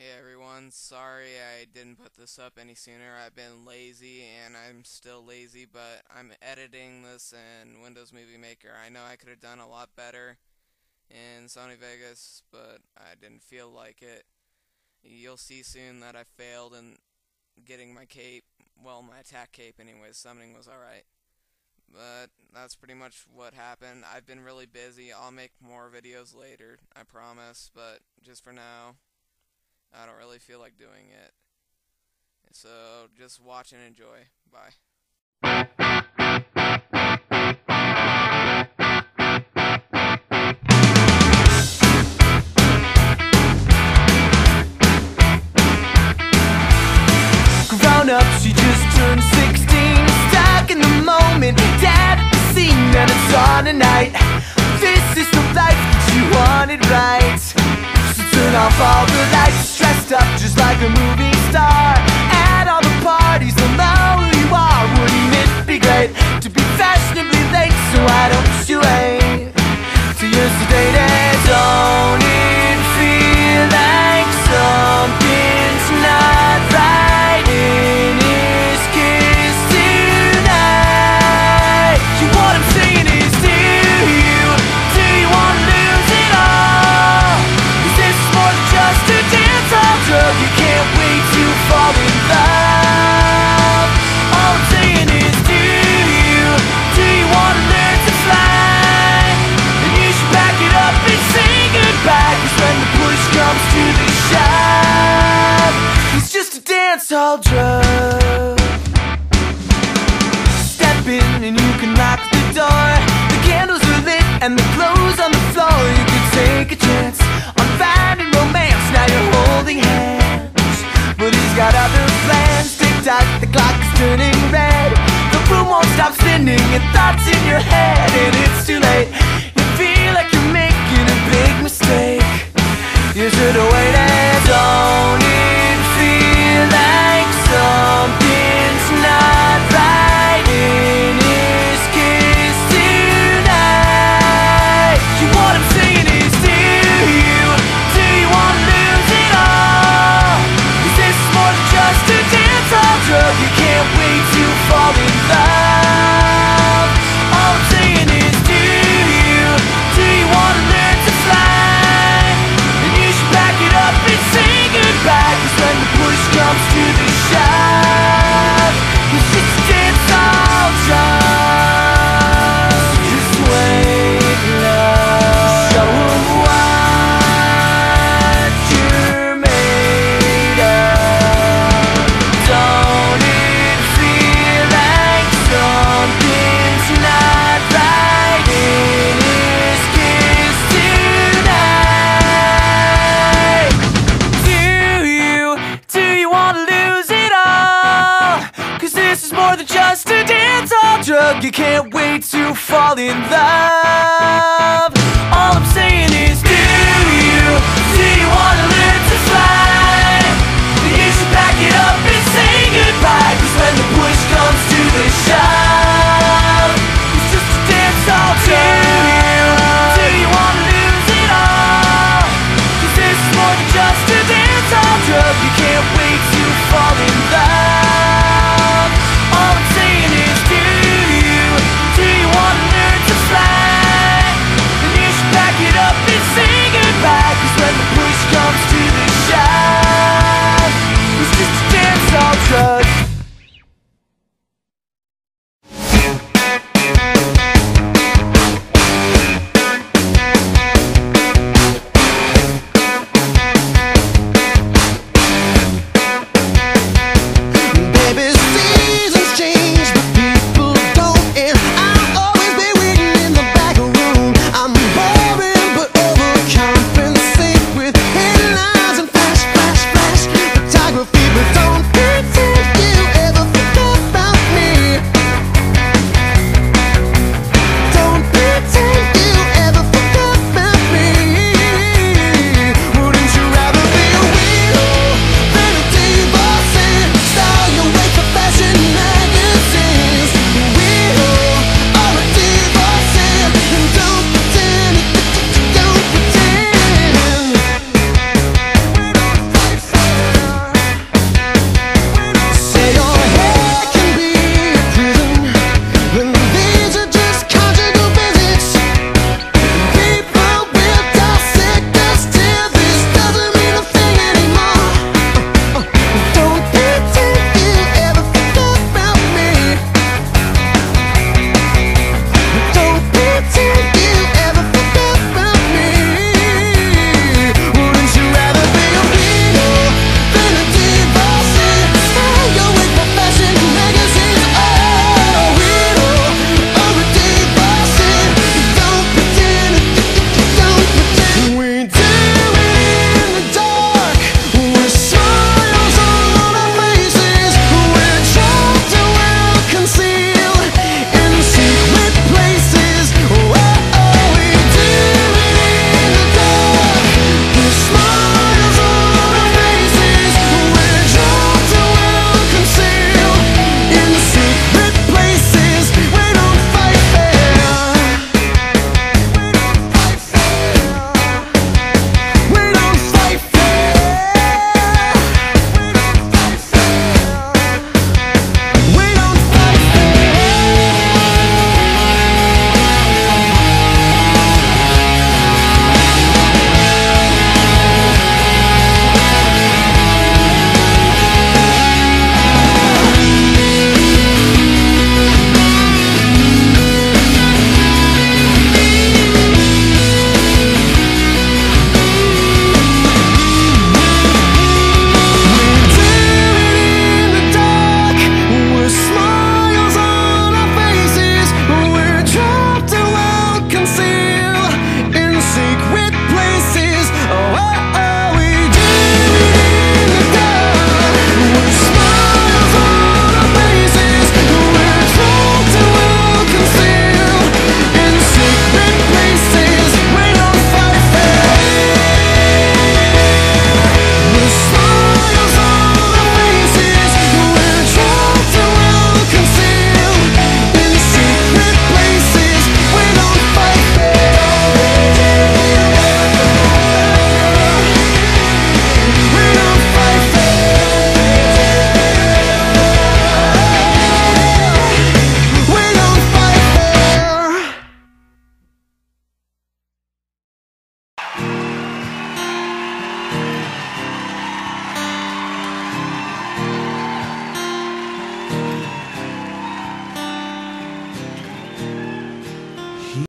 Hey everyone, sorry I didn't put this up any sooner. I've been lazy and I'm still lazy, but I'm editing this in Windows Movie Maker. I know I could have done a lot better in Sony Vegas, but I didn't feel like it. You'll see soon that I failed in getting my cape, well, my attack cape anyways. Summoning was alright. But that's pretty much what happened. I've been really busy. I'll make more videos later, I promise, but just for now, I don't really feel like doing it. So just watch and enjoy. Bye. Grown up, she just turned 16. Stuck in the moment, dead at the scene, and it's on tonight. This is the life that you wanted, right? So turn off all the lights, dressed up just like a movie star. At all the parties, they'll know who you are. Wouldn't it be great to be fashionably late? So why don't you wait till you're sedated? Don't it feel like something's not right in his kiss tonight? What I'm saying is, do you want to lose it all? Is this more than just a dance hall drug? You can't wait to fall in love. All I'm saying is, do you want to learn to fly? Then you should back it up and say goodbye, 'cause when the push comes to the shove, it's just a dance hall drug. Step in and you can lock the door. The candles are lit and the clothes on the floor. You could take a chance on finding romance. Now you're holding hands, but he's got other plans. Tick-tock, the clock is turning red. The room won't stop spinning and thoughts in your head, and it's too late. You feel like you're making a big mistake. You should have waited. Don't it feel like something's not right in his kiss tonight? What I'm saying is, do you want to lose it all? Is this more than just a dance hall drug? You can't wait to fall in love. All I'm saying is, do you want to learn to fly? Then you should back it up and say goodbye, 'cause when the push comes to the shove, it's just a dance hall drug. Just wait, love. Show 'em what you're made of. Don't it feel like something's not right in his kiss tonight? Do you want to lose it all? 'Cause this is more than just a dance hall drug. You can't wait to fall in love.